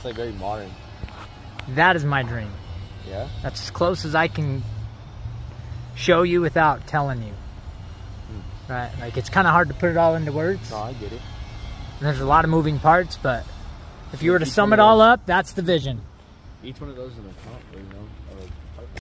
like very modern. That is my dream. Yeah? That's as close as I can show you without telling you. Right? Like, it's kind of hard to put it all into words. No, I get it. And there's a lot of moving parts, but if you were to sum it all up, that's the vision. Each one of those is an account, you know?